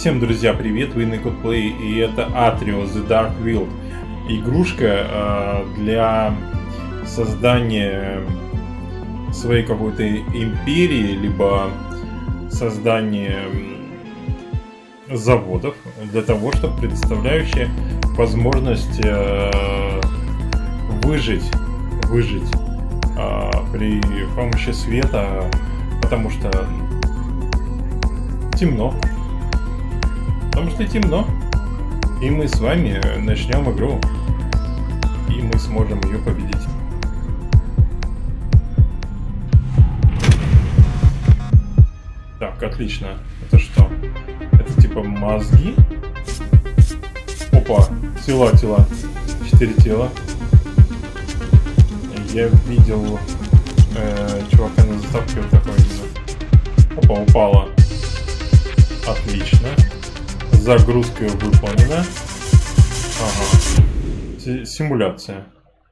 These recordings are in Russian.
Всем, друзья, привет, вы на Codplay, и это Atrio The Dark World. Игрушка для создания своей какой-то империи, либо создания заводов, для того, чтобы предоставляющая возможность выжить при помощи света, потому что темно. И мы с вами начнем игру. И мы сможем ее победить. Так, отлично. Это что? Это типа мозги? Опа, тела. 4 тела. Я видел чувака на заставке вот такой именно. Опа, упала. Отлично. Загрузка выполнена. Ага. Симуляция.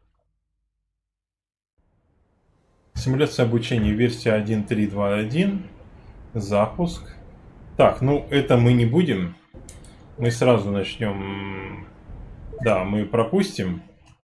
Симуляция обучения, версия 1.3.2.1. Запуск. Так, ну это мы не будем. Мы сразу начнем. Да, мы пропустим.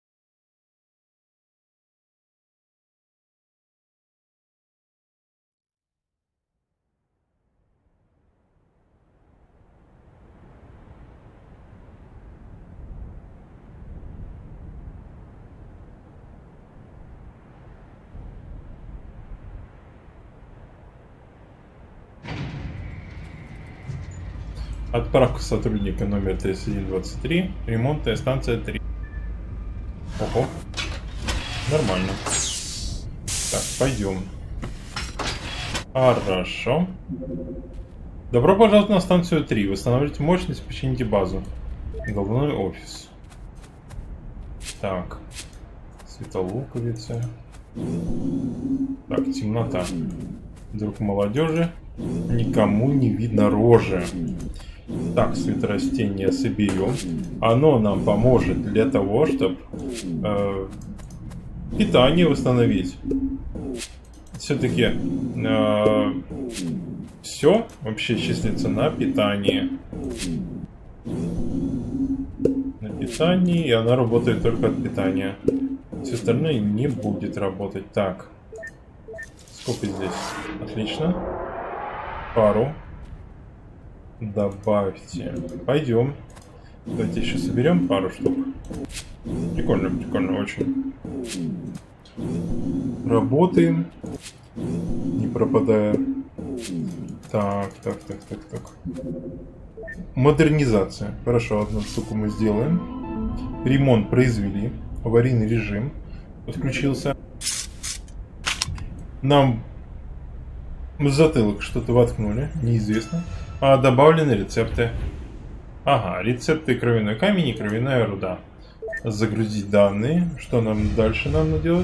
Отправка сотрудника номер 3123. Ремонтная станция 3. Ого. Нормально. Так, пойдем. Хорошо. Добро пожаловать на станцию 3. Восстановите мощность, почините базу. Головной офис. Так. Светолуковица. Так, темнота. Друг молодежи. Никому не видно рожи. Так, светорастение соберем. Оно нам поможет для того, чтобы питание восстановить. Все-таки все вообще числится на питании. На питании, и она работает только от питания. Все остальное не будет работать. Так. Сколько здесь? Отлично. Пару. Добавьте. Пойдем. Давайте еще соберем пару штук. Прикольно, очень. Работаем. Не пропадая. Так. Модернизация. Хорошо, одну штуку мы сделаем. Ремонт произвели. Аварийный режим подключился. Нам в затылок что-то воткнули, неизвестно. Добавлены рецепты. Ага, рецепты кровяной камень и кровяная руда. Загрузить данные. Что нам дальше надо делать?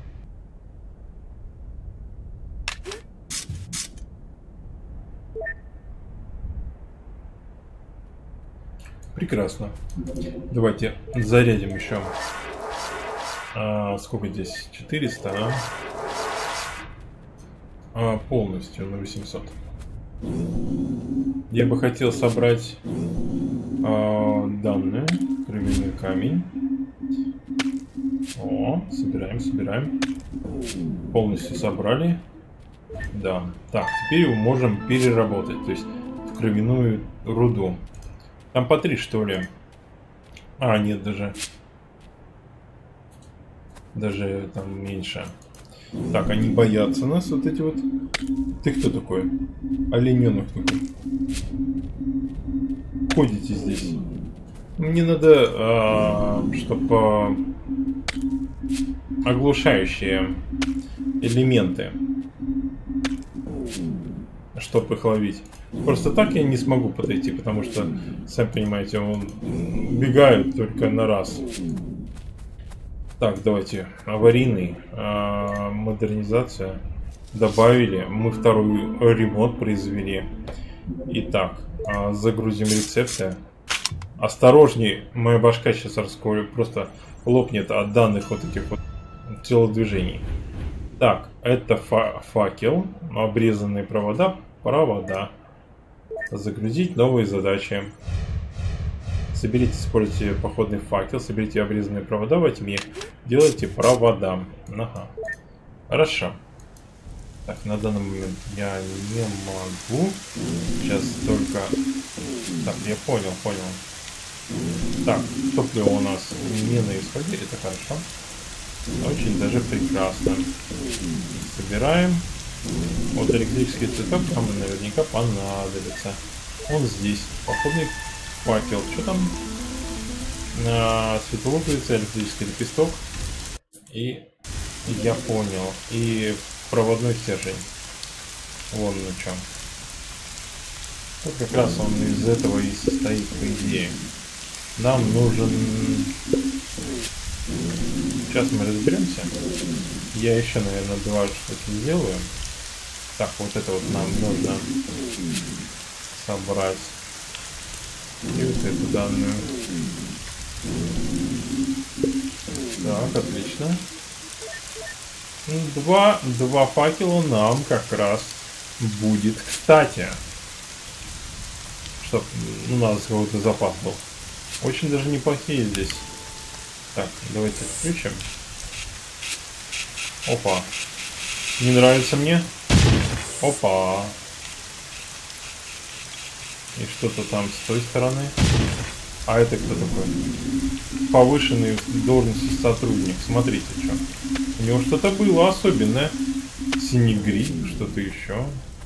Прекрасно. Давайте зарядим еще. Сколько здесь? 400, полностью на 800. Я бы хотел собрать данные. Кровяной камень. О, собираем. Полностью собрали. Да. Так, теперь его можем переработать. То есть в кровяную руду. Там по 3, что ли? Нет, даже там меньше. Так, они боятся нас, вот эти вот. Ты кто такой? Олененок такой. Ходите здесь. Мне надо, чтобы оглушающие элементы, чтобы их ловить. Просто так я не смогу подойти, потому что, сами понимаете, он убегает только на раз. Так, давайте. Аварийный. Модернизация. Добавили. Мы второй ремонт произвели. Итак, загрузим рецепты. Осторожней, моя башка сейчас просто лопнет от данных вот этих вот телодвижений. Так, это факел. Обрезанные провода. Загрузить новые задачи. Соберите, используйте походный факел, соберите обрезанные провода во тьме, делайте провода. Ага. Хорошо. Так, на данный момент я не могу. Сейчас только... Так, я понял. Так, топливо у нас не на исходе, это хорошо. Очень даже прекрасно. Собираем. Вот электрический цветок нам наверняка понадобится. Он здесь. Походный факел. Что там? Светолуковица, электрический лепесток. И я понял. И проводной стержень. Вон на чем. Вот как раз он из этого и состоит, по идее. Нам нужен... Сейчас мы разберемся. Я еще, наверное, два штуки сделаю. Так, вот это вот нам нужно собрать. И вот эту данную. Так, отлично. Два факела нам как раз будет кстати. Чтоб у нас какой-то запас был. Очень даже неплохие здесь. Так, давайте включим. Опа. Не нравится мне? Опа. И что-то там с той стороны. А это кто такой? Повышенный в должности сотрудник. Смотрите, что. У него что-то было особенное. Синий гриб, что-то еще.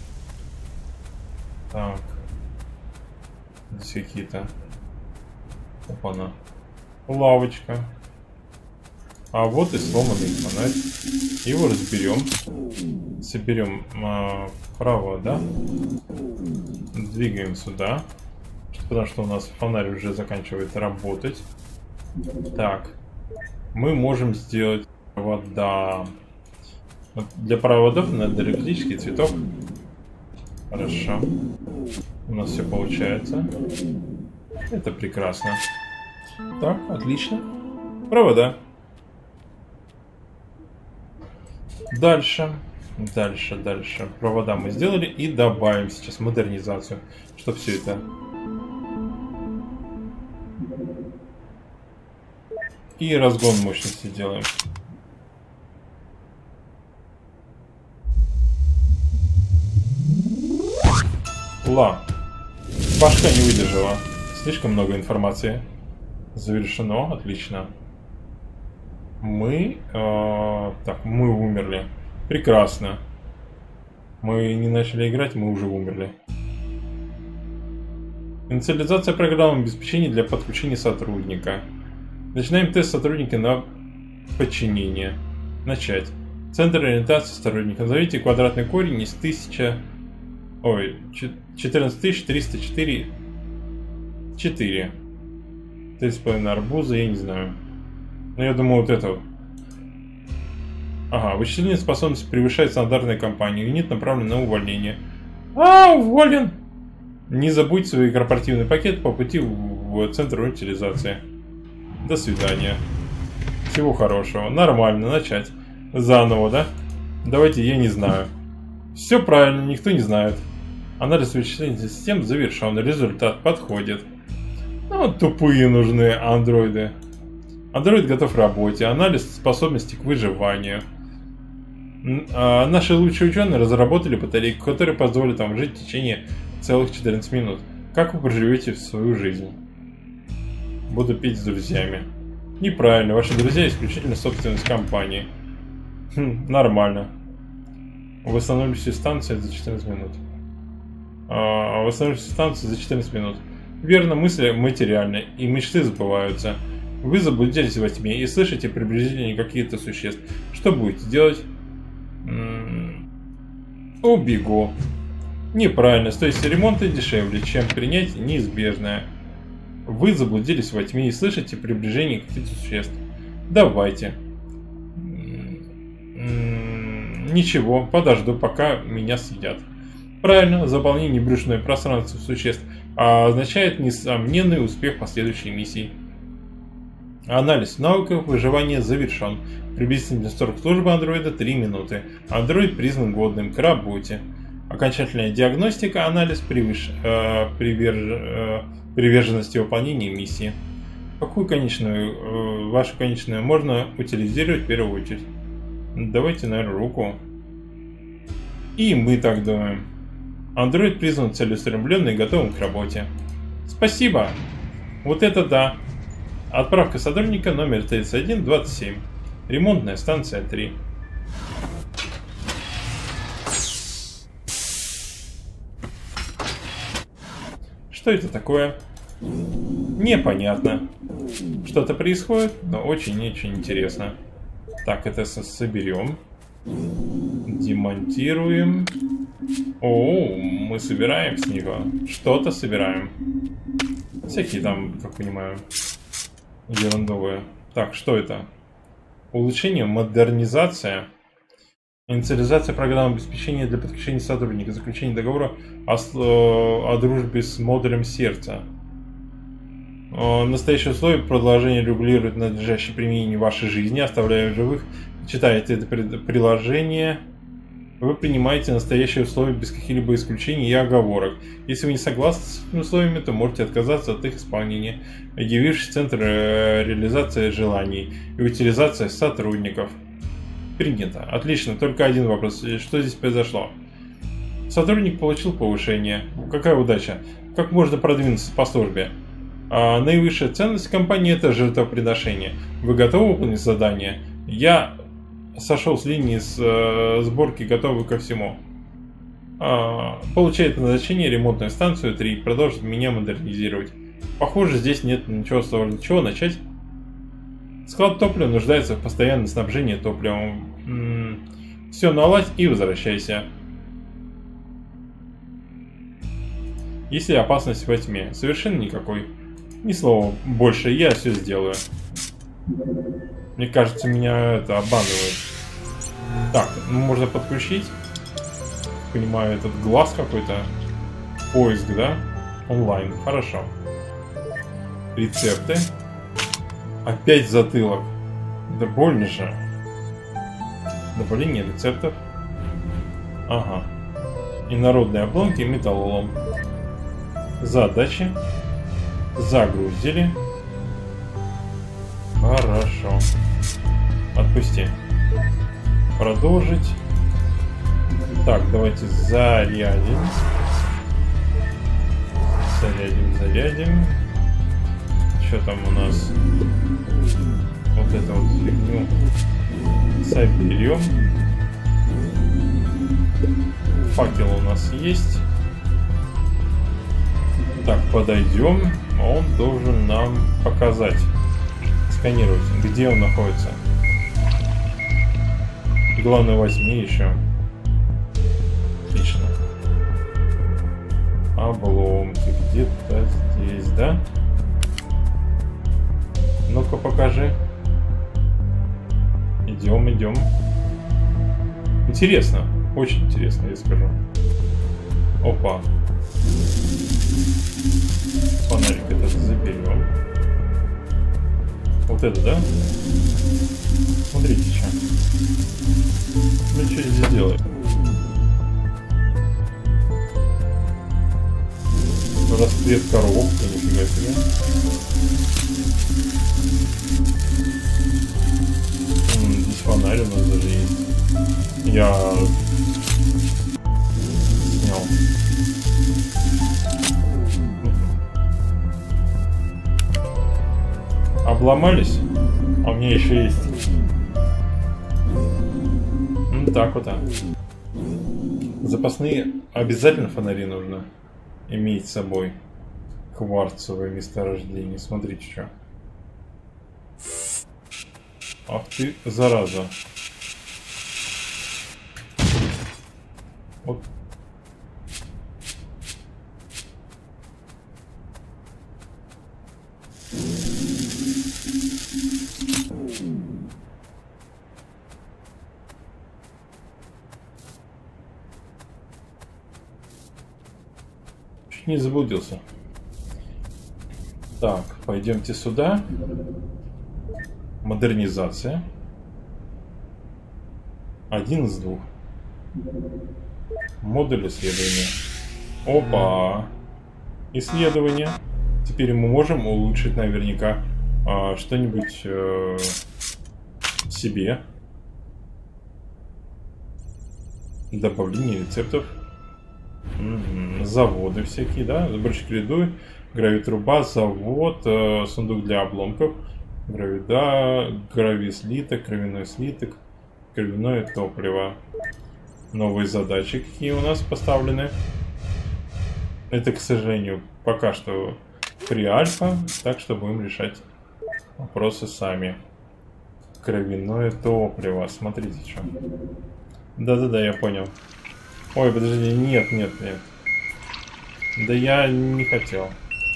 Так. Здесь какие-то. Опа-на. Лавочка. А вот и сломанный фонарь. Его разберем. Соберем право, да? Двигаем сюда. Потому что у нас фонарь уже заканчивает работать. Так. Мы можем сделать провода. Вот для проводов надо электрический цветок. Хорошо. У нас все получается. Это прекрасно. Так, отлично. Провода. Дальше. Провода мы сделали и добавим сейчас модернизацию, чтобы все это... И разгон мощности делаем. Башка не выдержала. Слишком много информации. Завершено. Отлично. Мы умерли. Прекрасно. Мы не начали играть, мы уже умерли. Инициализация программы обеспечения для подключения сотрудника. Начинаем тест сотрудника на подчинение. Начать. Центр ориентации сотрудника. Назовите квадратный корень из 14304. 4. 3,5 арбуза, я не знаю. Но я думаю, вот это вот. Ага, вычислительная способность превышает стандартную компанию. Юнит направлен на увольнение. Уволен! Не забудь свой корпоративный пакет по пути в центр утилизации. До свидания. Всего хорошего. Нормально, начать. Заново, да? Давайте, я не знаю. Все правильно, никто не знает. Анализ вычислительных систем завершен. Результат подходит. Тупые нужны андроиды. Андроид готов к работе. Анализ способности к выживанию. Наши лучшие ученые разработали батарейку, которая позволит вам жить в течение целых 14 минут. Как вы проживете в свою жизнь? Буду пить с друзьями. Неправильно. Ваши друзья исключительно собственность компании. Нормально. Восстановлю всю станцию за 14 минут. Восстановлю всю станцию за 14 минут. Верно, мысли материальны, и мечты забываются. Вы заблудились во тьме и слышите приближение каких-то существ. Что будете делать? Убегу. Неправильно. Стоимость ремонта дешевле, чем принять неизбежное. Вы заблудились во тьме и слышите приближение каких-то существ. Давайте. Ничего, подожду, пока меня съедят. Правильно, заполнение брюшного пространства существ означает несомненный успех последующей миссии. Анализ навыков выживания завершен. Приблизительный срок службы андроида 3 минуты. Андроид признан годным к работе. Окончательная диагностика, анализ приверженности выполнения миссии. Какую конечную, вашу конечную можно утилизировать в первую очередь? Давайте, наверное, руку. И мы так думаем. Андроид признан целеустремленным и готовым к работе. Спасибо. Вот это да. Отправка сотрудника номер 3127. Ремонтная станция 3. Что это такое? Непонятно. Что-то происходит, но очень-очень интересно. Так, это соберем. Демонтируем. О, мы собираем с него. Что-то собираем. Всякие там, как понимаю, ерундовые. Так, что это? Улучшение, модернизация. Инициализация программы обеспечения для подключения сотрудника. Заключение договора о дружбе с модулем сердца. Настоящее условие продолжения регулирует надлежащее применение вашей жизни, оставляя в живых. Читаете это приложение. Вы принимаете настоящие условия без каких-либо исключений и оговорок. Если вы не согласны с этими условиями, то можете отказаться от их исполнения, явившись в центр реализации желаний и утилизации сотрудников. Принято. Отлично. Только один вопрос. Что здесь произошло? Сотрудник получил повышение. Какая удача. Как можно продвинуться по службе? Наивысшая ценность компании – это жертвоприношение. Вы готовы выполнить задание? Я сошел с линии сборки, готовый ко всему. Получает назначение ремонтную станцию 3. Продолжит меня модернизировать. Похоже, здесь нет ничего сложного. Чего начать? Склад топлива нуждается в постоянном снабжении топливом. Все, наладь и возвращайся. Есть ли опасность во тьме? Совершенно никакой. Ни слова больше, я все сделаю. Мне кажется, меня это обманывает. Так, можно подключить. Понимаю, этот глаз какой-то. Поиск, да? Онлайн, хорошо. Рецепты. Опять затылок. Да больно же. Добавление рецептов. Ага. Инородные обломки и металлолом. Задачи. Загрузили. Хорошо. Отпусти. Продолжить. Так, давайте зарядим. Зарядим. Что там у нас? Вот эту вот фигню соберем. Факел у нас есть. Так, подойдем. Он должен нам показать. Сканировать, где он находится. Главное, возьми еще. Отлично. Обломки где-то здесь, да? Ну-ка, покажи. Идем. Интересно. Очень интересно, я скажу. Опа. Фонарик этот заберем. Вот это, да? Смотрите, что. Ну, что здесь делаем? Расцвет коробка, нифига себе. Здесь фонарь у нас даже есть. Я снял. Обломались? А у меня еще есть. Ну так вот. Запасные обязательно фонари нужно иметь с собой. Кварцевое месторождение. Смотрите, что. Ах ты, зараза. Вот. Чуть не заблудился. Так, пойдемте сюда. Модернизация. 1 из 2. Модуль исследования. Опа! Исследование. Теперь мы можем улучшить наверняка что-нибудь себе. Добавление рецептов. Заводы всякие, да? Сборщик ряду, гравитруба, завод, сундук для обломков, гравислиток, кровяной слиток, кровяное топливо. Новые задачи какие у нас поставлены. Это, к сожалению, пока что при альфа, так что будем решать вопросы сами. Кровяное топливо. Смотрите, что. Да-да-да, я понял. Ой, подожди, нет. Да я не хотел.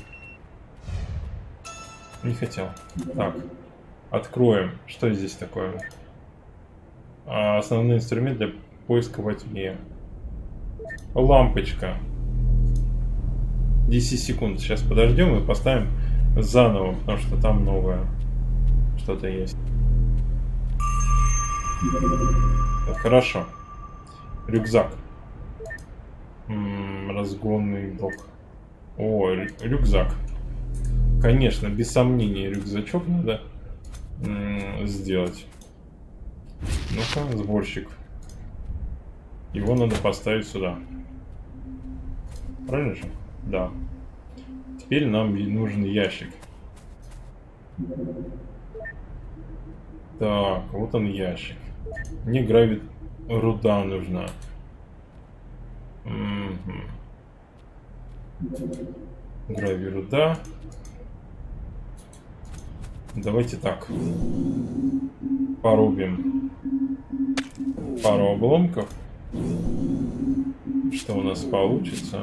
Не хотел. Так, откроем. Что здесь такое? Основной инструмент для поиска во тьме. Лампочка. 10 секунд. Сейчас подождем и поставим заново, потому что там новое что-то есть. Так, хорошо. Рюкзак. Разгонный блок. О, рюкзак. Конечно, без сомнения, рюкзачок надо сделать. Ну-ка, сборщик. Его надо поставить сюда. Правильно же? Да. Теперь нам нужен ящик. Так, вот он ящик. Мне руда нужна. Руда. Давайте так. Порубим пару обломков. Что у нас получится?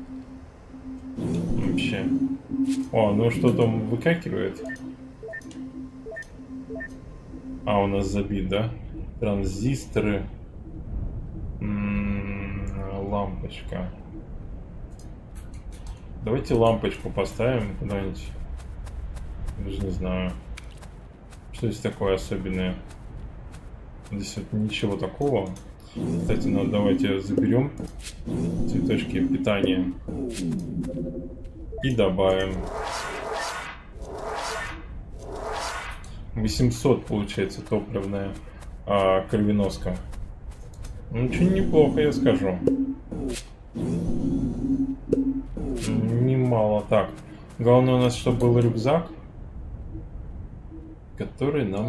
Вообще. О, ну что там выкакивает? У нас забит, да? Транзисторы. Лампочка. Давайте лампочку поставим куда-нибудь. Даже не знаю. Что здесь такое особенное? Здесь вот ничего такого. Кстати, ну, давайте заберем цветочки питания и добавим. 800 получается топливная кровеноска. Ну, очень неплохо, я скажу. Немало. Так. Главное у нас, чтобы был рюкзак, который нам...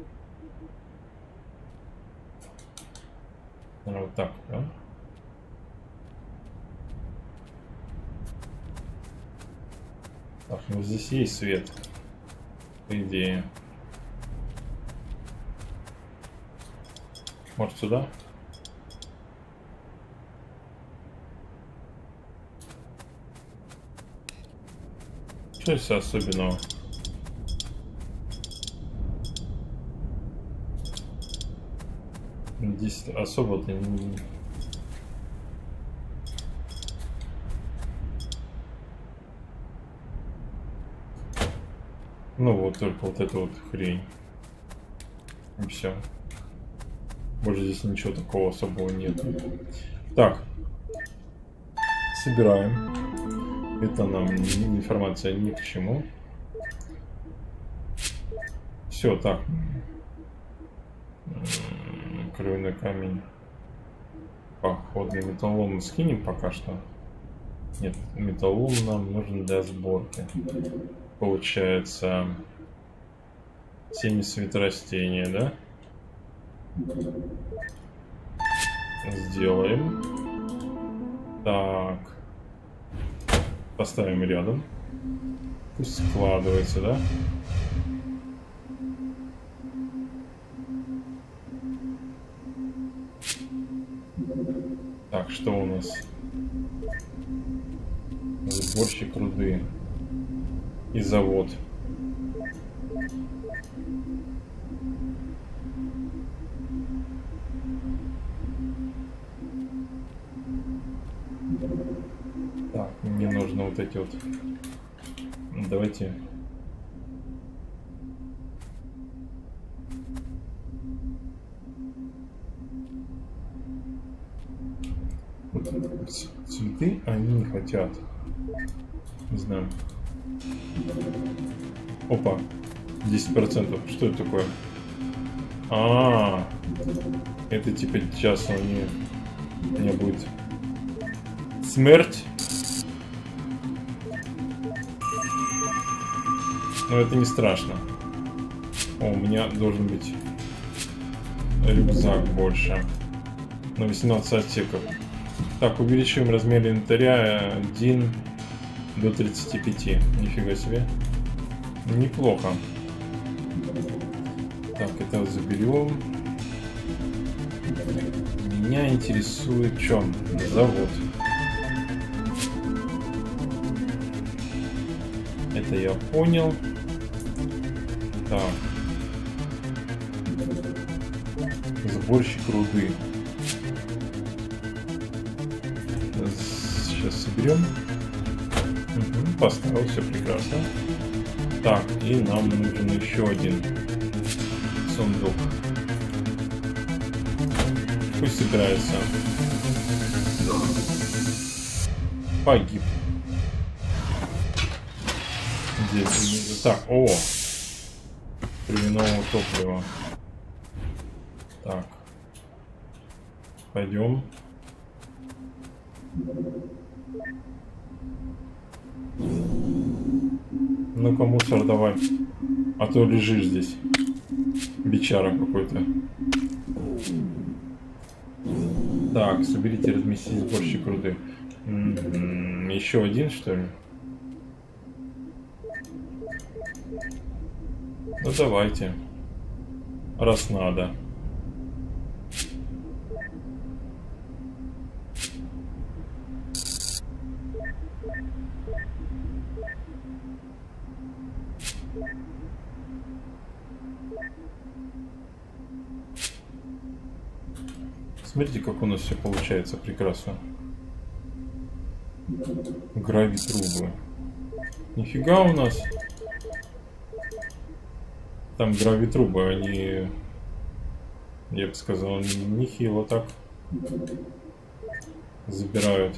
Вот так, да? Так, ну здесь есть свет, по идее. Может, сюда? Что здесь особенного? Здесь особо-то не... Ну вот только вот эта вот хрень. И все. Больше здесь ничего такого особого нет. Так. Собираем. Это нам информация ни к чему. Все, так. Кровяной камень. Походный металлолом скинем пока что. Нет, металлолом нам нужен для сборки. Получается 70 растения, да? Сделаем. Так. Поставим рядом. Пусть складывается, да? Так, что у нас? Сборщик руды. И завод. Так, мне нужно вот эти вот. Давайте. цветы, а они не хотят. Не знаю. Опа. 10%. Что это такое? Это типа сейчас у меня будет смерть. Но это не страшно. У меня должен быть рюкзак больше. На 18 отсеков. Так, увеличиваем размер инвентаря 1 до 35. Нифига себе. Неплохо. Так, это заберем. Меня интересует что? Завод. Это я понял. Так. Сборщик руды. Сейчас соберем. Угу, поставил, все прекрасно. Так, и нам нужен еще один сундук. Пусть собирается. Погиб. Здесь. Так, травяного топлива. Так. Пойдем. Ну-ка, мусор давай. А то лежишь здесь. Бичара какой-то. Так, соберите, разместите сборщик руды. Еще один, что ли? Ну давайте. Раз надо. Смотрите, как у нас все получается прекрасно. Гравитрубы. Нифига у нас. Там гравитрубы, они, я бы сказал, нехило так забирают.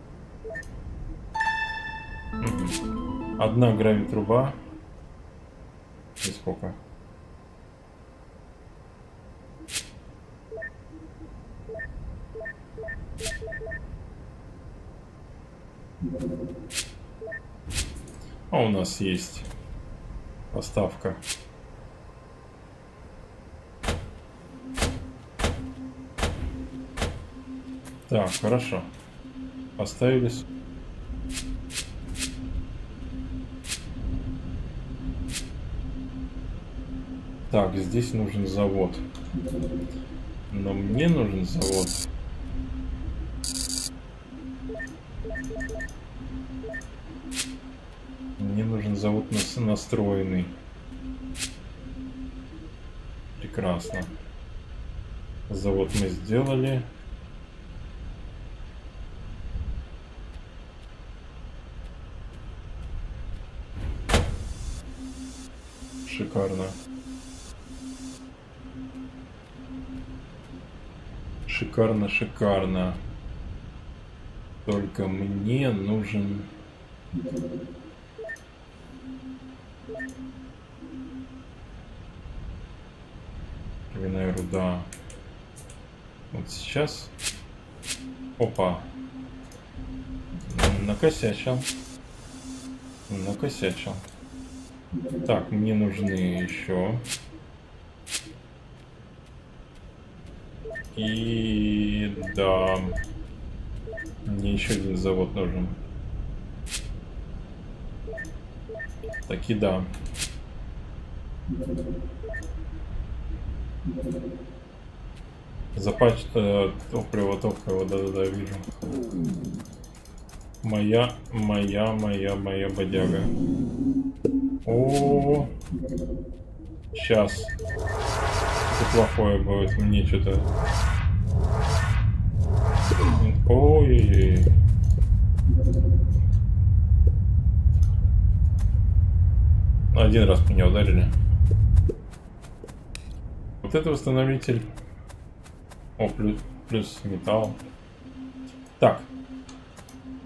Одна гравитруба. И сколько? А у нас есть поставка. Так, хорошо. Поставились. Так, здесь нужен завод. Но мне нужен завод. Мне нужен завод настроенный. Прекрасно. Завод мы сделали. Шикарно. Шикарно, шикарно. Только мне нужен... Травяная руда. Вот сейчас. Опа. Накосячил. Накосячил. Так, мне нужны еще. И да. Мне еще один завод нужен. Таки да. Топливо, да-да-да, вижу. Моя бодяга. О, сейчас. Что плохое будет, мне что-то. Ой-ой-ой. Один раз меня ударили. Вот это восстановитель. О, плюс металл. Так.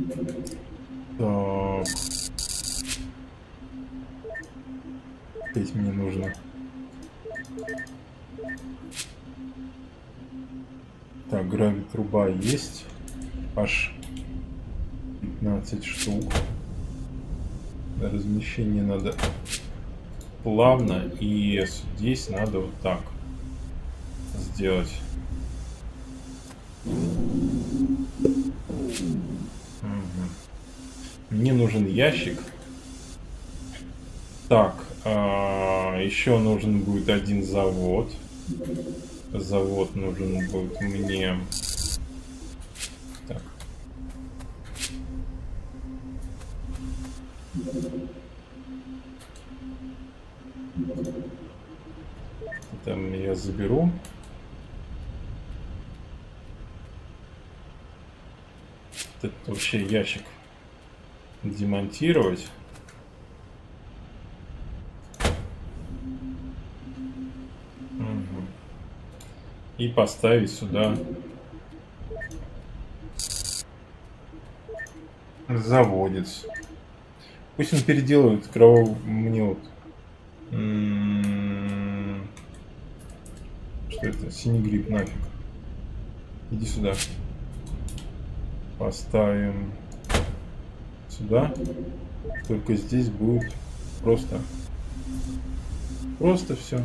Так. Здесь мне нужно. Так, гравитруба есть. Аж 15 штук. Размещение надо плавно. И здесь надо вот так сделать. Угу. Мне нужен ящик. Так, еще нужен будет один завод. Завод нужен будет мне. Так. Там я заберу. Это вообще ящик демонтировать. Угу. И поставить сюда заводец. Пусть он переделывает мне вот. Что это? Синий гриб, нафиг. Иди сюда. Поставим сюда. Только здесь будет просто все.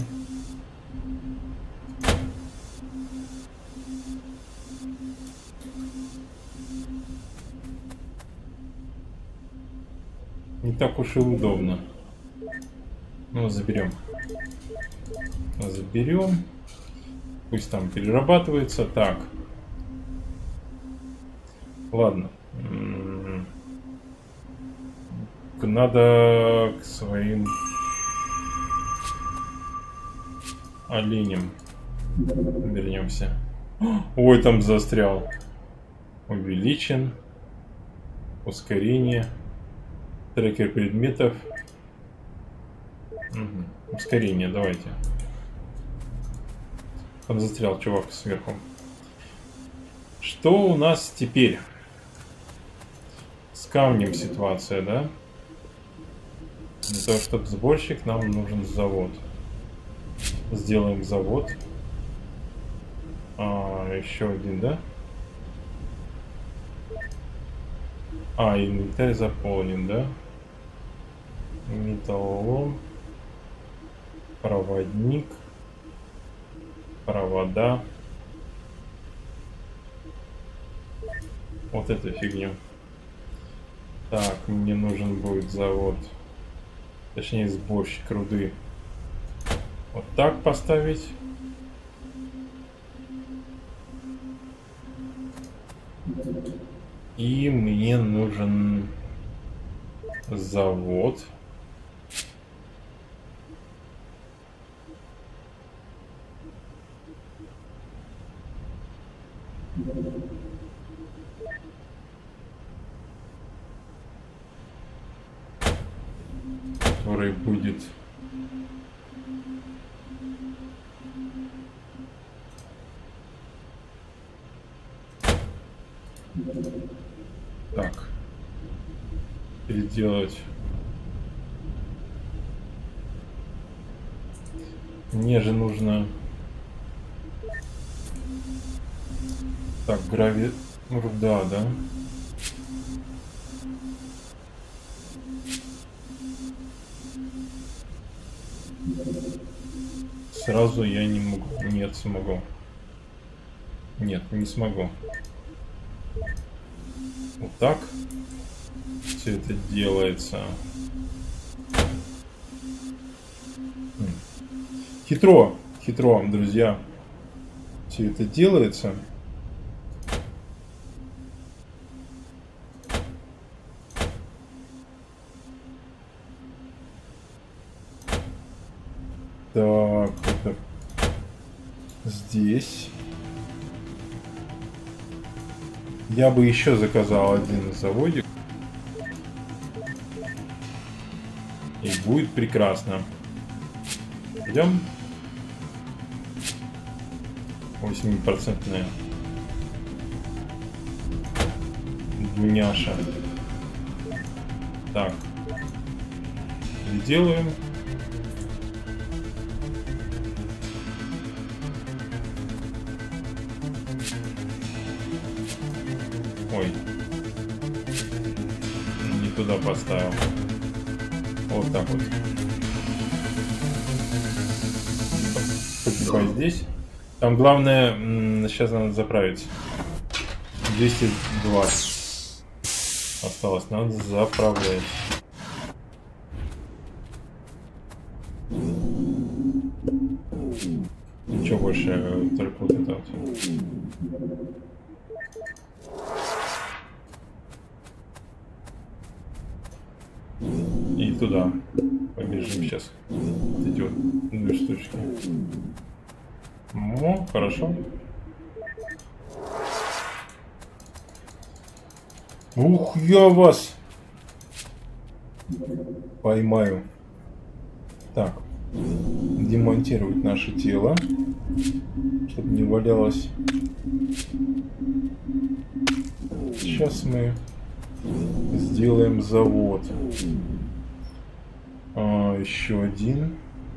Не так уж и удобно. Ну, заберем. Заберем. Пусть там перерабатывается. Так. Ладно. Надо к своим оленям вернемся. Ой, там застрял. Увеличен. Ускорение. Трекер предметов. Угу. Ускорение, давайте. Там застрял чувак сверху. Что у нас теперь? С камнем ситуация, да? Для того, чтобы сборщик, нам нужен завод. Сделаем завод. Еще один, да? Инвентарь заполнен, да? Металлолом. Проводник. Провода. Вот эту фигню. Так, мне нужен будет завод. Точнее, сборщик руды. Вот так поставить. И мне нужен завод. Который будет так переделать. Мне же нужно так руда, да? Сразу я не могу. Нет, смогу. Нет, не смогу. Вот так все это делается. Хитро, хитро, друзья. Все это делается. Так, это здесь. Я бы еще заказал один заводик. И будет прекрасно. Идем. 8% Дуняша. Так. Делаем. Ой. Не туда поставил. Вот так вот. Покупай здесь. Там главное, сейчас надо заправить. 220 осталось, надо заправлять. Ничего больше, только вот это вот. И туда побежим сейчас. Вот эти вот 2 штучки. О, хорошо. Ух, я вас поймаю. Так, демонтировать наше тело, чтобы не валялось. Сейчас мы сделаем завод. Еще один.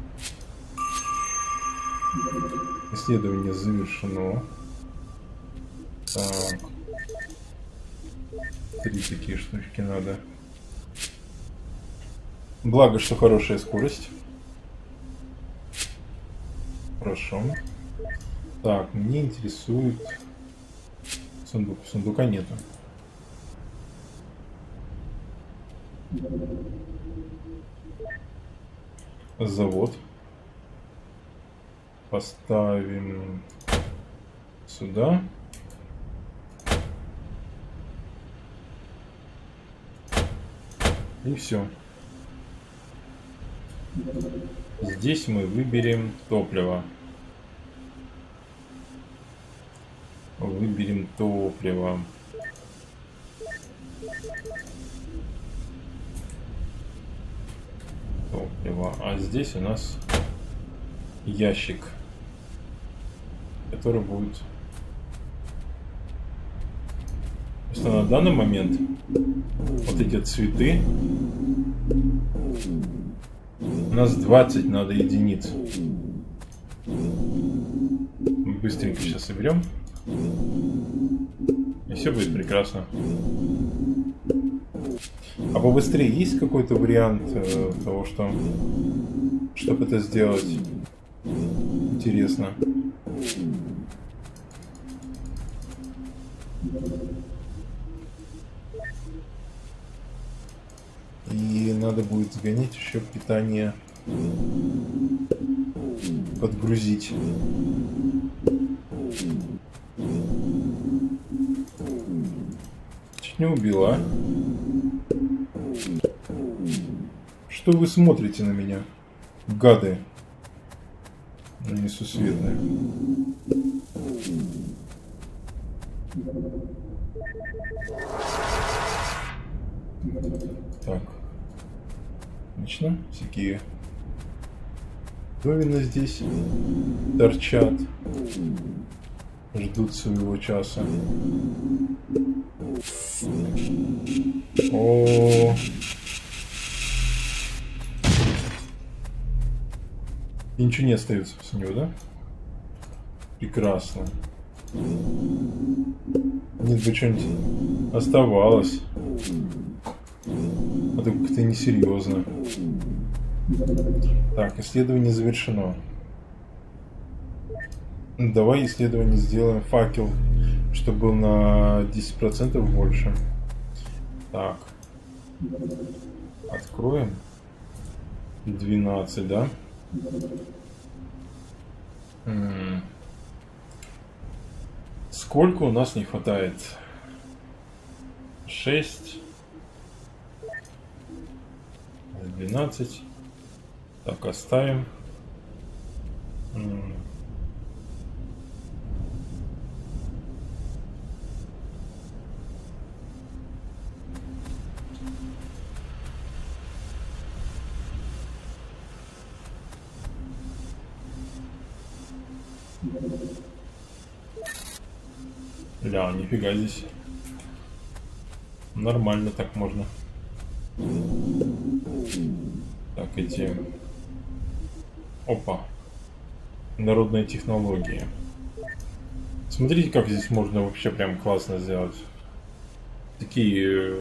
Исследование завершено. Так. 3 такие штучки надо. Благо, что хорошая скорость. Хорошо. Так, мне интересует сундук. Сундука нету. Завод. Поставим сюда. И все. Здесь мы выберем топливо. Выберем топливо. Топливо. А здесь у нас ящик, который будет... Просто на данный момент вот эти цветы у нас 20 надо единиц. Мы быстренько сейчас соберем. И все будет прекрасно. А побыстрее есть какой-то вариант того, чтобы это сделать? Интересно. И надо будет сгонять еще питание, подгрузить. Чуть не убила. Что вы смотрите на меня, гады несусветные? Так. Отлично. Всякие довины здесь торчат. Ждут своего часа. О. И ничего не остается с него, да? Прекрасно. Нет бы что-нибудь оставалось. А то как-то несерьезно. Так, исследование завершено. Давай исследование сделаем факел, чтобы был на 10% больше. Так. Откроем. 12, да? Сколько у нас не хватает? 6. 12. Так, оставим. Ля, нифига здесь Нормально так можно. Так, эти... Опа. Народные технологии. Смотрите, как здесь можно вообще прям классно сделать. Такие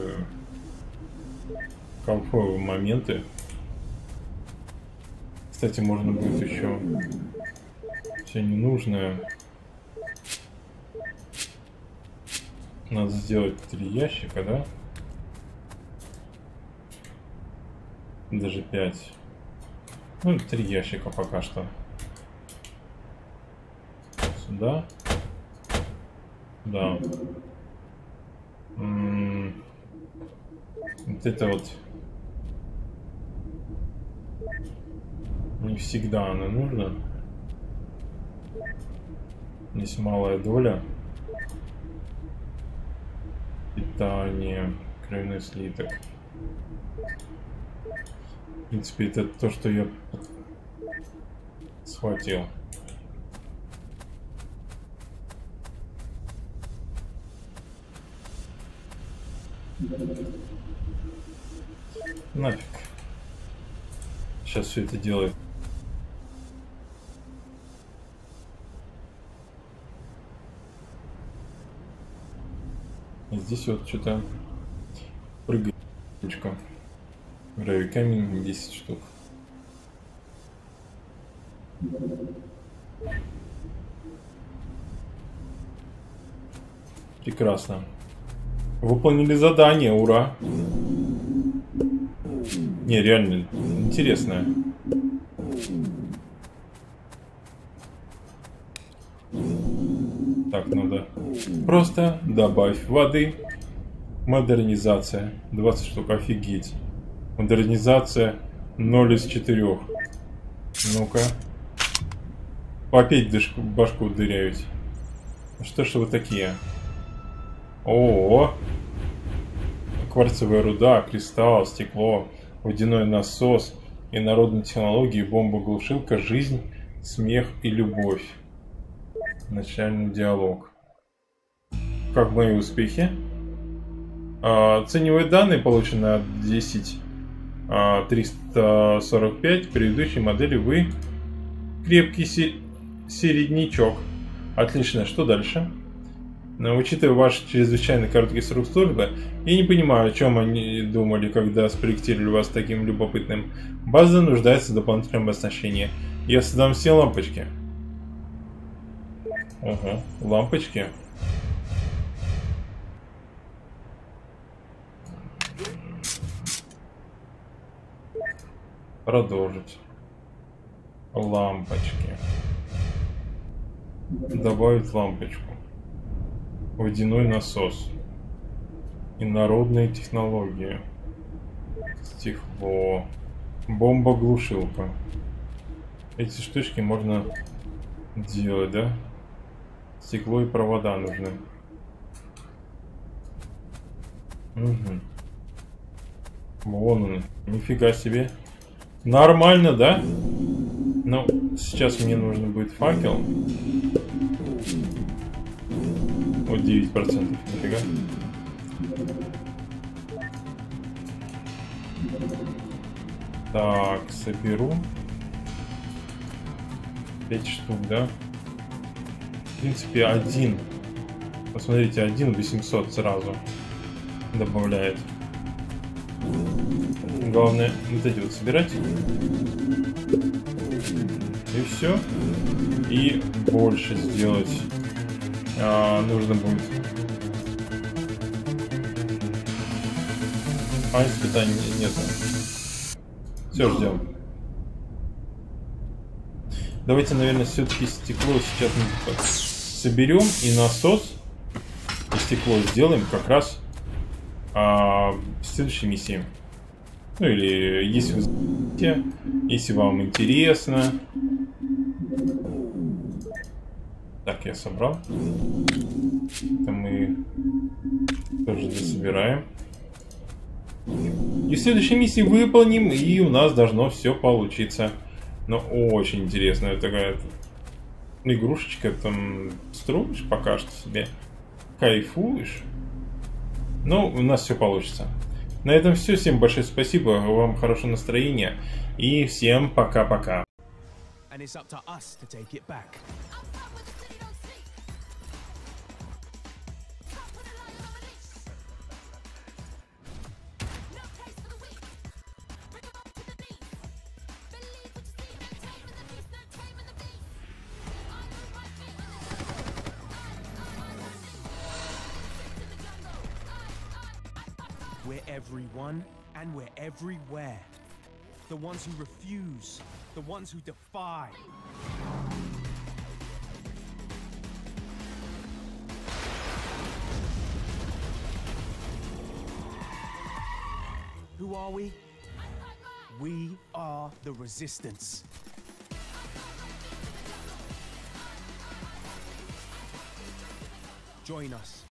кайфовые моменты. Кстати, можно будет еще все ненужное. Надо сделать 3 ящика, да? Даже 5. Ну, 3 ящика пока что. Сюда. Да. Вот это вот не всегда оно нужно. Здесь малая доля. Питание, кровяной слиток. В принципе, это то, что я схватил. Нафиг. Сейчас все это делает. И здесь вот что-то прыгает. Гравий камень 10 штук. Прекрасно. Выполнили задание, ура! Не, реально интересное. Так, надо просто добавь воды. Модернизация 20 штук, офигеть. Модернизация 0 из 4. Ну-ка. Опять башку дырявить. Что ж вы такие? О, кварцевая руда, кристалл, стекло, водяной насос, инородные технологии, бомба-глушилка, жизнь, смех и любовь. Начальный диалог. Как мои успехи? Ценевые данные получены от 10 345. В предыдущей модели вы крепкий середнячок. Отлично, что дальше? Но, учитывая ваш чрезвычайно короткий срок службы, я не понимаю, о чем они думали, когда спроектировали вас таким любопытным. База нуждается в дополнительном оснащении. Я создам все лампочки. Ого, лампочки. Продолжить. Лампочки. Добавить лампочку. Водяной насос. Инородные технологии. Стекло. Бомба-глушилка. Эти штучки можно делать, да? Стекло и провода нужны. Угу. Вон он. Нифига себе. Нормально, да? Ну, сейчас мне нужно будет факел. Вот 9%, нифига. Так, соберу. 5 штук, да? В принципе, один. Посмотрите, 1 800 сразу добавляет. Главное, вот эти вот собирать. И все. И больше сделать нужно будет. Испытаний нет. Все, ждем. Давайте, наверное, все-таки стекло сейчас мы соберем и насос и стекло сделаем как раз в следующей миссии. Ну или если вы знаете, если вам интересно. Так, я собрал. Это мы тоже дособираем. И в следующей миссии выполним, и у нас должно все получиться. Но очень интересная такая игрушечка. Там строишь пока что себе. Кайфуешь. Ну, у нас все получится. На этом все. Всем большое спасибо, вам хорошего настроения. И всем пока-пока. And it's up to us to take it back. We're everyone and we're everywhere. The ones who refuse, the ones who defy. Who are we? We are the Resistance. Join us.